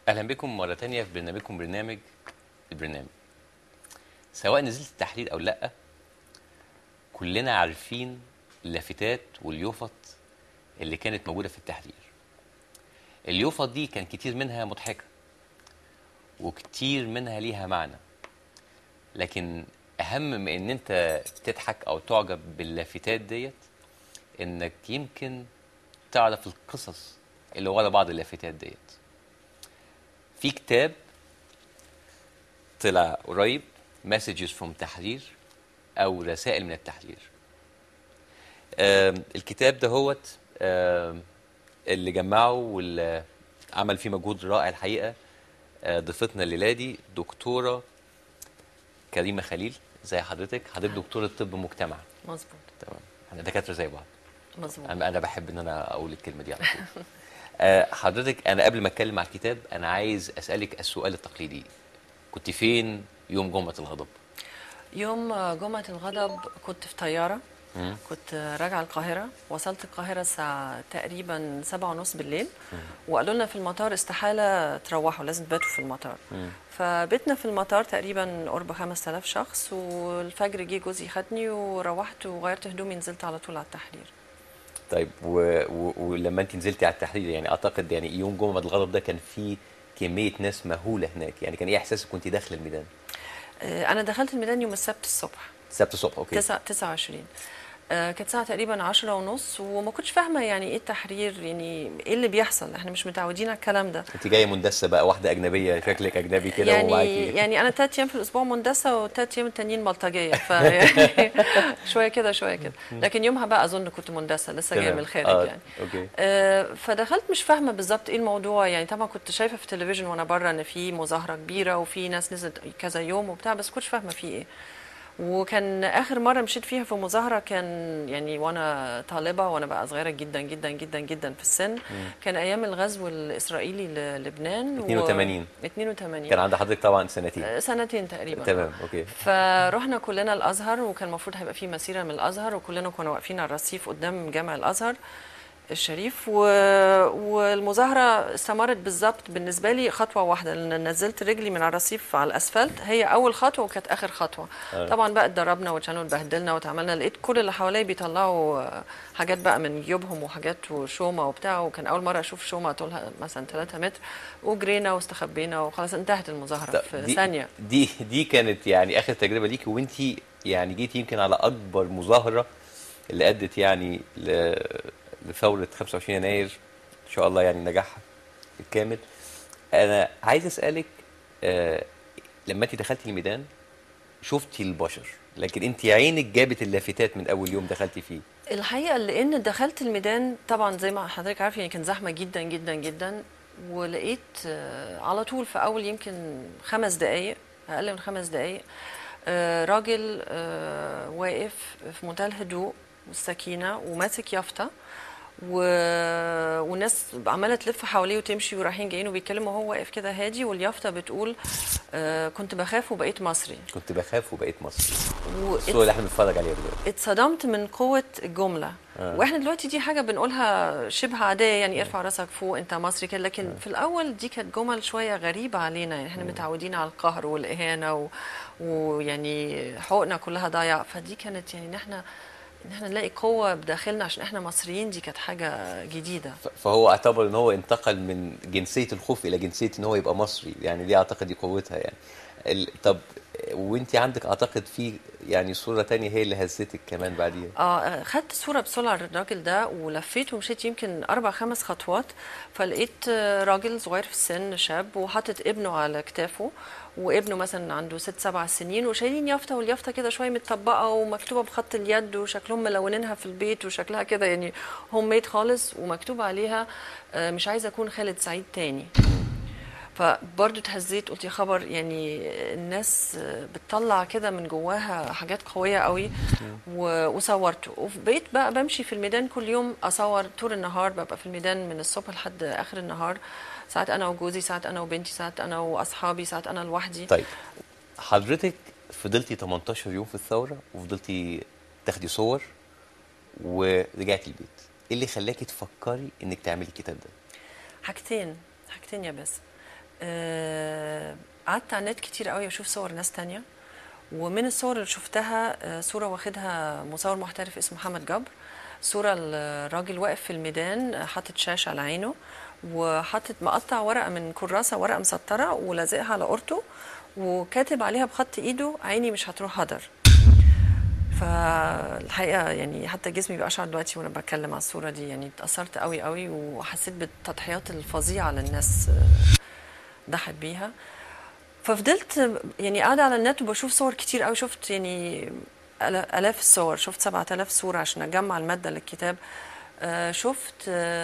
اهلا بكم مره تانية في برنامجكم برنامج البرنامج. سواء نزلت التحرير او لا، كلنا عارفين اللافتات واليوفط اللي كانت موجوده في التحرير. اليوفط دي كان كتير منها مضحكه وكتير منها ليها معنى، لكن اهم من ان انت تضحك او تعجب باللافتات ديت انك يمكن تعرف القصص اللي ورا بعض اللافتات ديت. في كتاب طلع قريب، مسجز فروم تحرير او رسائل من التحرير. الكتاب ده هوت اللي جمعه واللي عمل فيه مجهود رائع الحقيقه. ضيفتنا الليله دي دكتوره كريمه خليل. زي حضرتك دكتوره طب مجتمع. مظبوط. تمام، احنا دكاتره زي بعض. مظبوط. انا بحب ان انا اقول الكلمه دي على طول. حضرتك، انا قبل ما اتكلم على الكتاب انا عايز اسالك السؤال التقليدي: كنت فين يوم جمعه الغضب؟ يوم جمعة الغضب كنت في طيارة. كنت راجعة القاهرة، وصلت القاهرة الساعة تقريبا 7:30 بالليل. وقالوا لنا في المطار استحالة تروحوا، لازم تباتوا في المطار. فبتنا في المطار تقريبا قرب 5000 شخص، والفجر جه جوزي خدني وروحت وغيرت هدومي، نزلت على طول على التحرير. طيب ولما انت نزلتي على التحرير، يعني اعتقد يعني يوم جمعة الغضب ده كان فيه كمية ناس مهولة هناك، يعني كان ايه احساسك وانت داخل الميدان؟ أنا دخلت الميدان يوم السبت الصبح. السبت الصبح، اوكي. 29. كانت ساعة تقريبا 10:30، وما كنتش فاهمة يعني ايه التحرير، يعني ايه اللي بيحصل، احنا مش متعودين على الكلام ده. انت جايه مندسه بقى، واحده اجنبيه، شكلك اجنبي كده يعني ومعاكي. يعني انا 3 ايام في الاسبوع مندسة، و3 ايام التانيين بلطجية، فيعني شوية كده شوية كده. لكن يومها بقى اظن كنت مندسة لسه جاية من تمام، الخارج يعني. اوكي. فدخلت مش فاهمة بالظبط ايه الموضوع، يعني طبعا كنت شايفة في التلفزيون وانا بره ان في مظاهرة كبيرة وفي ناس نزلت كذا يوم وبتاع، بس كنتش فاهمة في ايه. وكان اخر مره مشيت فيها في مظاهره كان يعني وانا طالبه، وانا بقى صغيره جدا جدا جدا جدا في السن. كان ايام الغزو الاسرائيلي للبنان 82. 82. كان عند حضرتك طبعا سنتين. سنتين تقريبا. تمام، اوكي. فرحنا كلنا الازهر، وكان المفروض هيبقى في مسيره من الازهر، وكلنا كنا واقفين على الرصيف قدام جامع الازهر الشريف. والمظاهره استمرت بالظبط بالنسبه لي خطوه واحده، لان نزلت رجلي من على الرصيف على الاسفلت، هي اول خطوه وكانت اخر خطوه. طبعا بقى اتضربنا واتشالنا واتبهدلنا واتعملنا، لقيت كل اللي حواليا بيطلعوا حاجات بقى من جيوبهم وحاجات وشومه وبتاع، وكان اول مره اشوف شومه طولها مثلا 3 متر. وجرينا واستخبينا وخلاص انتهت المظاهره في ثانيه. دي كانت يعني اخر تجربه ليكي، وانت يعني جيتي يمكن على اكبر مظاهره اللي ادت يعني لثوره 25 يناير ان شاء الله، يعني نجاحها الكامل. انا عايز اسالك، لما انت دخلتي الميدان شفتي البشر، لكن انت عينك جابت اللافتات من اول يوم دخلتي فيه. الحقيقه لان دخلت الميدان طبعا زي ما حضرتك عارف، يعني كان زحمه جدا جدا جدا. ولقيت على طول في اول يمكن 5 دقائق، اقل من 5 دقائق، راجل واقف في منتهى الهدوء والسكينه وماسك يافطه، و... والناس عماله تلف حواليه وتمشي ورايحين جايين وبيتكلموا، وهو واقف كده هادي، واليافطه بتقول كنت بخاف وبقيت مصري. كنت بخاف وبقيت مصري. الصوره اللي احنا بنتفرج عليها دلوقتي. اتصدمت من قوة الجملة. واحنا دلوقتي دي حاجة بنقولها شبه عادية، يعني ارفع راسك فوق انت مصري كده، لكن في الاول دي كانت جمل شوية غريبة علينا، يعني احنا متعودين على القهر والاهانة ويعني حقوقنا كلها ضايعة. فدي كانت يعني ان احنا نلاقي قوة بداخلنا عشان احنا مصريين، دي كانت حاجة جديدة. فهو اعتبر ان هو انتقل من جنسيه الخوف الى جنسيه ان هو يبقى مصري، يعني دي اعتقد دي قوتها يعني. طب وانت عندك اعتقد في يعني صوره تانية هي اللي هزتك كمان بعديها. خدت صورة بسرعة للراجل ده ولفيت ومشيت يمكن 4-5 خطوات، فلقيت راجل صغير في السن، شاب، وحاطط ابنه على كتافه، وابنه مثلا عنده 6-7 سنين، وشايلين يافطة، واليافطة كده شوية متطبقة ومكتوبة بخط اليد، وشكلهم ملونينها في البيت، وشكلها كده يعني هوم ميد خالص، ومكتوب عليها مش عايزة أكون خالد سعيد تاني. فبرضه اتهزيت، قلت يا خبر، يعني الناس بتطلع كده من جواها حاجات قوية قوي. وصورته، وبقيت بقى بمشي في الميدان كل يوم اصور طول النهار، ببقى في الميدان من الصبح لحد اخر النهار، ساعات انا وجوزي، ساعات انا وبنتي، ساعات انا واصحابي، ساعات انا لوحدي. طيب حضرتك فضلتي 18 يوم في الثوره وفضلتي تاخدي صور ورجعتي البيت، ايه اللي خلاكي تفكري انك تعملي الكتاب ده؟ حاجتين يا باسم. قعدت على النت كتير قوي اشوف صور ناس تانية، ومن الصور اللي شفتها صورة واخدها مصور محترف اسمه محمد جبر. صورة الراجل واقف في الميدان حاطط شاش على عينه، وحاطط مقطع ورقة من كراسة، ورقة مسطرة ولازقها على قورته، وكاتب عليها بخط ايده عيني مش هتروح هدر. فالحقيقة يعني حتى جسمي بأشعر دلوقتي وانا بتكلم على الصورة دي، يعني اتأثرت قوي قوي وحسيت بالتضحيات الفظيعة اللي الناس ضحت بيها. ففضلت يعني قاعدة على النت وبشوف صور كتير قوي، شفت يعني آلاف الصور، شفت 7000 صورة عشان أجمع المادة للكتاب. شفت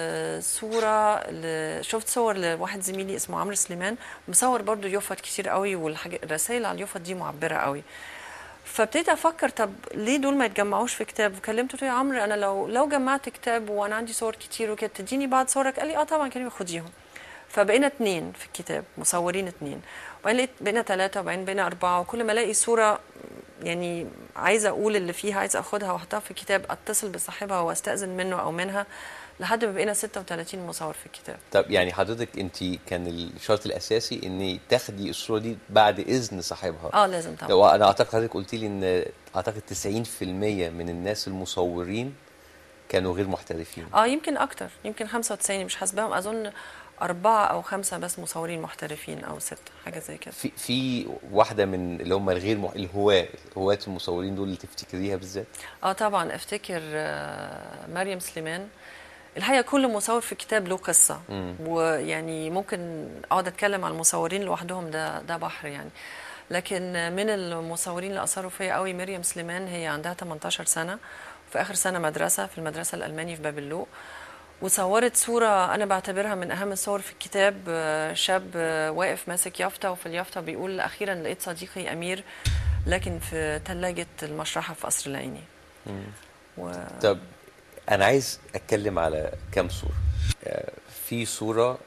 شفت صور لواحد زميلي اسمه عمرو سليمان مصور برضو يوفط كتير قوي، والرسائل على اليوفط دي معبرة قوي. فابتديت افكر طب ليه دول ما يتجمعوش في كتاب، وكلمته قلت له يا عمرو انا لو جمعت كتاب وانا عندي صور كتير وكده تديني بعض صورك؟ قال لي اه طبعا كريم خديهم. فبقينا 2 في الكتاب، مصورين 2، وبعدين لقيت بقينا 3، وبعدين بقينا 4، وكل ما الاقي صوره يعني عايزه اقول اللي فيها، عايزه اخدها واحطها في الكتاب، اتصل بصاحبها واستاذن منه او منها، لحد ما بقينا 36 مصور في الكتاب. طب يعني حضرتك انت كان الشرط الاساسي ان تاخدي الصوره دي بعد اذن صاحبها؟ لازم طبعا. لو انا اعتقد حضرتك قلت لي ان اعتقد 90% من الناس المصورين كانوا غير محترفين. يمكن اكتر، يمكن 95 مش حاسباهم، اظن 4 أو 5 بس مصورين محترفين او 6 حاجه زي كده. في واحده من اللي هم الهواة المصورين دول اللي تفتكريها بالذات؟ طبعا افتكر مريم سليمان. الحقيقه كل مصور في كتاب له قصه، ويعني ممكن اقعد اتكلم عن المصورين لوحدهم، ده بحر يعني. لكن من المصورين اللي اثروا فيا قوي مريم سليمان، هي عندها 18 سنه وفي اخر سنه مدرسه في المدرسه الالماني في باب اللوق، وصورت صورة أنا بعتبرها من أهم الصور في الكتاب. شاب واقف ماسك يافطة، وفي اليافطة بيقول أخيرا لقيت صديقي أمير لكن في ثلاجة المشرحة في قصر العيني. طب أنا عايز أتكلم على كام صورة. في صورة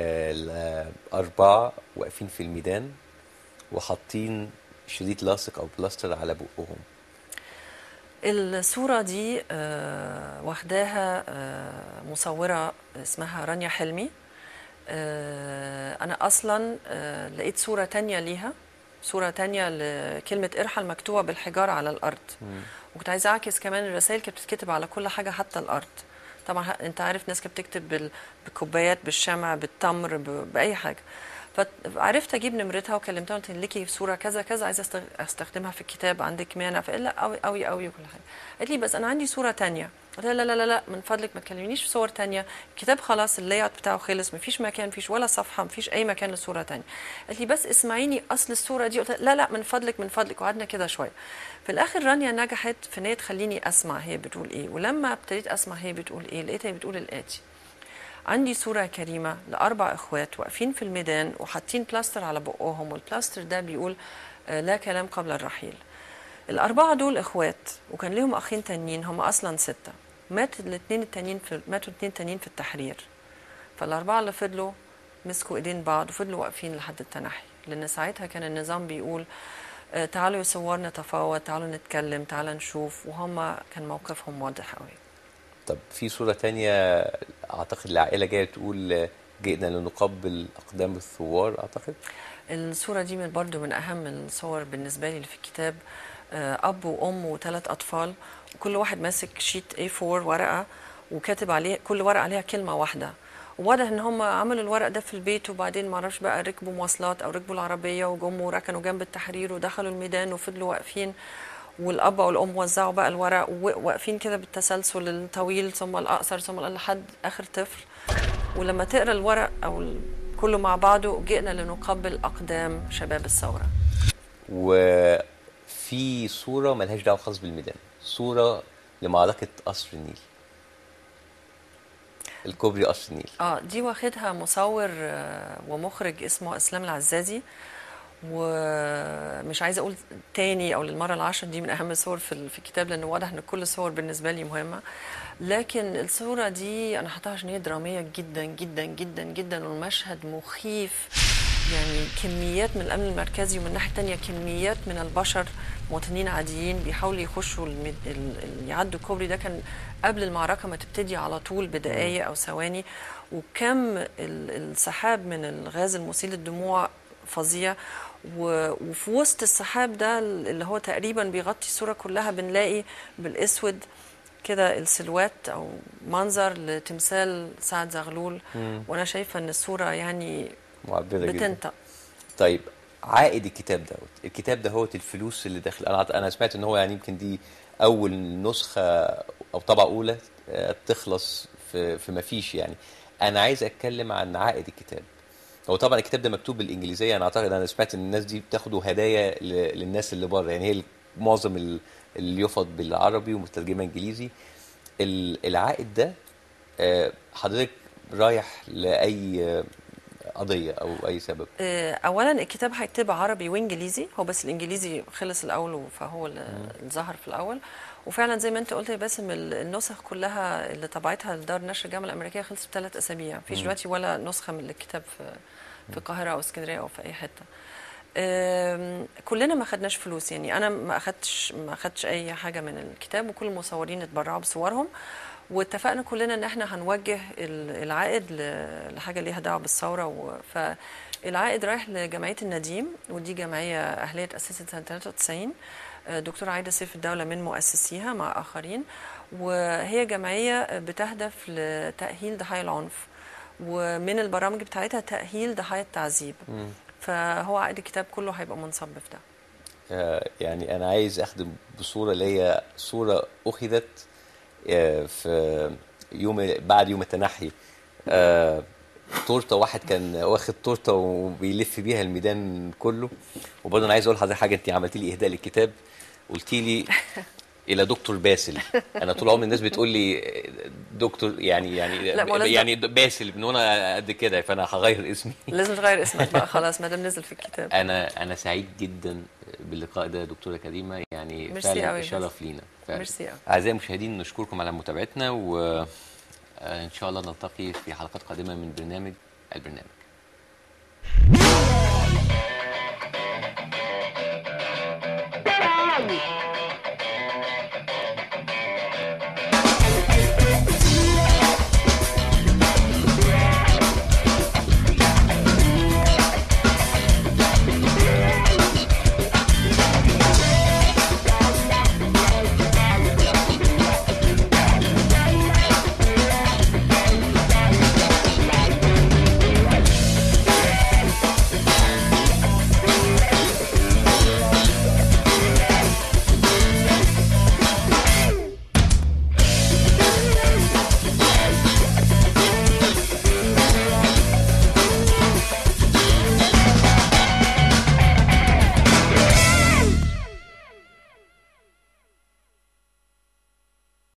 4 واقفين في الميدان وحاطين شريط لاصق أو بلاستر على بقهم. الصورة دي واخداها مصورة اسمها رانيا حلمي. أنا أصلا لقيت صورة تانية ليها، صورة تانية لكلمة ارحل مكتوبة بالحجارة على الأرض. وكنت عايزة أعكس كمان الرسائل كانت بتتكتب على كل حاجة حتى الأرض. طبعا أنت عارف ناس كانت بتكتب بالكوبايات، بالشمع، بالتمر، بأي حاجة. فعرفت اجيب نمرتها وكلمتها قلت لكي صوره كذا كذا عايزه استخدمها في الكتاب، عندك مانع؟ فقال لا قوي قوي قوي وكل حاجه. قالت لي بس انا عندي صوره تانية. قلت لها لا لا لا لا من فضلك ما تكلمنيش في صور تانية، الكتاب خلاص اللاي اوت بتاعه خلص، مفيش مكان، مفيش ولا صفحه، مفيش اي مكان لصوره تانية. قالت لي بس اسمعيني اصل الصوره دي. قلت لا لا من فضلك من فضلك، وقعدنا كده شويه. في الاخر رانيا نجحت في ان هي تخليني اسمع هي بتقول ايه، ولما ابتديت اسمع هي بتقول ايه لقيتها هي بتقول الاتي: عندي صورة كريمة ل4 إخوات واقفين في الميدان وحاطين بلاستر على بقهم، والبلاستر ده بيقول لا كلام قبل الرحيل. ال4 دول إخوات وكان لهم أخين تانيين، هم أصلا 6. ماتوا 2 تانيين في التحرير. فال4 اللي فضلوا مسكوا إيدين بعض وفضلوا واقفين لحد التنحي، لأن ساعتها كان النظام بيقول تعالوا يا ثوار نتفاوض، تعالوا نتكلم، تعالوا نشوف، وهم كان موقفهم واضح قوي. طب في صورة تانية أعتقد العائلة جاية تقول جئنا لنقبل أقدام الثوار أعتقد. الصورة دي برضو من أهم الصور بالنسبة لي اللي في الكتاب. أب وأم و3 أطفال، وكل واحد ماسك شيت A4 ورقة وكاتب عليه، كل ورقة عليها كلمة واحدة. وواضح ان هم عملوا الورق ده في البيت، وبعدين ما اعرفش بقى ركبوا مواصلات او ركبوا العربية وجم وركنوا جنب التحرير ودخلوا الميدان وفضلوا واقفين، والاب والام وزعوا بقى الورق وواقفين كده بالتسلسل الطويل ثم الاقصر ثم لحد اخر طفل. ولما تقرا الورق او كله مع بعضه: جئنا لنقبل اقدام شباب الثوره. وفي صوره ملهاش دعوه خالص بالميدان، صوره لمعركه قصر النيل، الكوبري قصر النيل. دي واخدها مصور ومخرج اسمه اسلام العزازي، ومش عايزه اقول تاني او للمره العاشره دي من اهم الصور في الكتاب، لانه واضح ان كل الصور بالنسبه لي مهمه. لكن الصوره دي انا حطاها عشان هي دراميه جدا جدا جدا جدا، والمشهد مخيف يعني كميات من الامن المركزي، ومن الناحيه الثانيه كميات من البشر مواطنين عاديين بيحاولوا يخشوا يعدوا الكوبري ده. كان قبل المعركه ما تبتدي على طول بدقائق او ثواني، وكم السحاب من الغاز المسيل للدموع فظيع. وفي وسط السحاب ده اللي هو تقريبا بيغطي الصوره كلها بنلاقي بالاسود كده السلوات او منظر لتمثال سعد زغلول. وانا شايفه ان الصوره يعني معبره جدا. بتنطق. طيب عائد الكتاب دهوت الفلوس اللي داخل، انا سمعت ان هو يعني يمكن دي اول نسخه او طبعه اولى تخلص في ما فيش يعني. انا عايز اتكلم عن عائد الكتاب. هو طبعا الكتاب ده مكتوب بالانجليزيه، انا اعتقد انا سمعت ان الناس دي بتاخدوا هدايا للناس اللي بره، يعني هي معظم اليفط بالعربي ومترجمه انجليزي. العائد ده حضرتك رايح لاي قضيه او اي سبب؟ اولا الكتاب هيكتب عربي وانجليزي، هو بس الانجليزي خلص الاول فهو اللي ظهر في الاول. وفعلا زي ما انت قلت يا باسم النسخ كلها اللي طبعتها لدار نشر الجامعه الامريكيه خلصت ب3 اسابيع. مفيش دلوقتي ولا نسخه من الكتاب في القاهره او اسكندريه او في اي حته. كلنا ما خدناش فلوس، يعني انا ما اخدتش اي حاجه من الكتاب، وكل المصورين اتبرعوا بصورهم. واتفقنا كلنا ان احنا هنوجه العائد لحاجه ليها دعوه بالثوره. فالعائد رايح لجمعيه النديم، ودي جمعيه اهليه تاسست سنه 93. دكتورة عايدة سيف الدولة من مؤسسيها مع آخرين، وهي جمعية بتهدف لتأهيل ضحايا العنف، ومن البرامج بتاعتها تأهيل ضحايا التعذيب. فهو عقد الكتاب كله هيبقى منصب في ده. يعني أنا عايز أخدم بصورة اللي هي صورة أخذت في بعد يوم التنحي. تورته، واحد كان واخد تورته وبيلف بيها الميدان كله. وبرضه انا عايز اقول لحضرتك حاجه، انت عملتي لي اهداء للكتاب، قلتي لي الى دكتور باسل. انا طول عمري الناس بتقول لي دكتور، يعني باسل من وانا قد كده، فانا هغير اسمي. لازم تغير اسمك بقى خلاص ما دام نزل في الكتاب. انا سعيد جدا باللقاء ده دكتوره كريمه، يعني فعلا شرف لينا. ميرسي قوي. اعزائي المشاهدين نشكركم على متابعتنا، وان شاء الله نلتقي في حلقات قادمه من برنامج البرنامج.